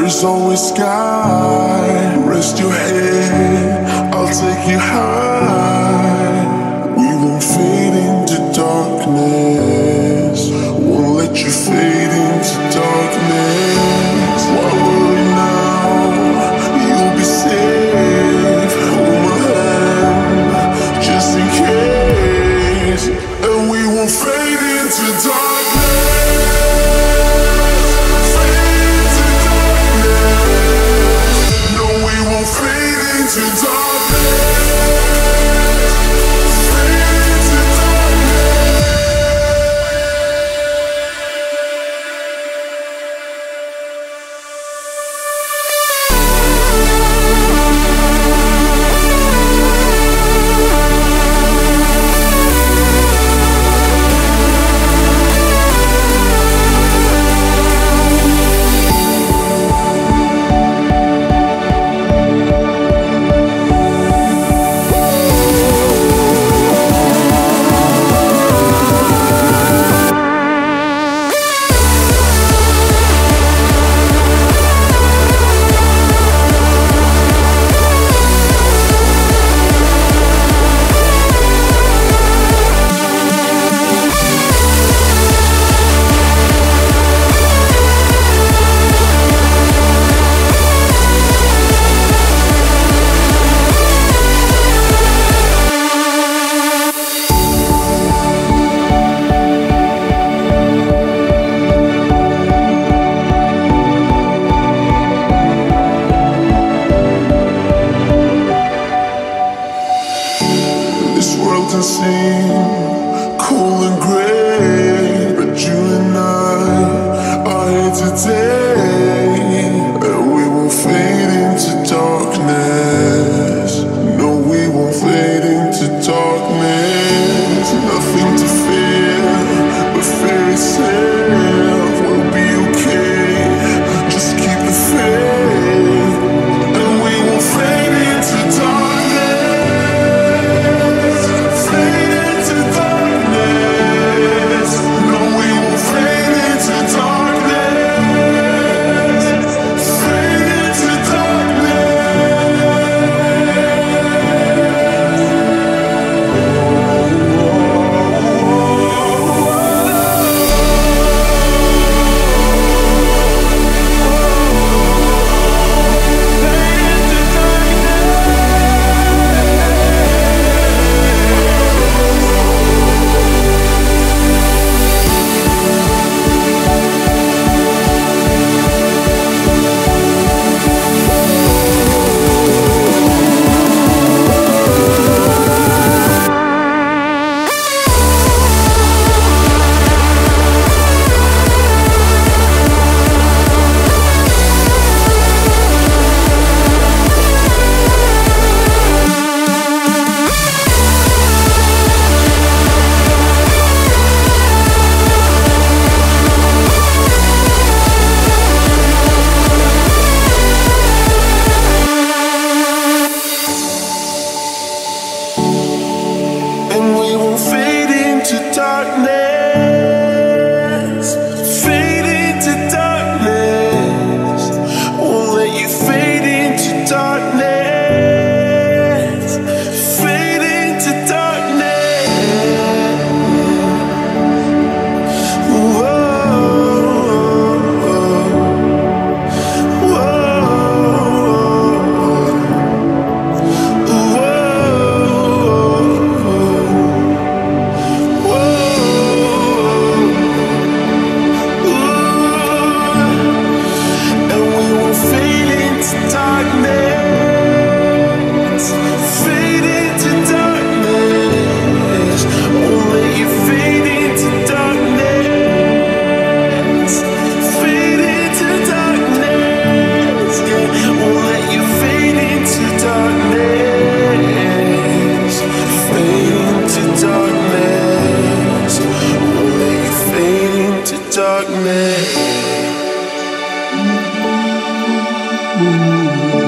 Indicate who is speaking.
Speaker 1: is always sky. Rest your head, I'll take you high. We won't fade into darkness. Won't let you fade into darkness. Why worry now? You'll be safe. Hold my hand, just in case. And we won't fade into darkness. To can seem cool and gray, but you and I are here today, and we won't fade into darkness. No, we won't fade into darkness. Nothing to fear but fear itself. We'll be okay, just keep the faith, and we won't fade into darkness.
Speaker 2: darkness.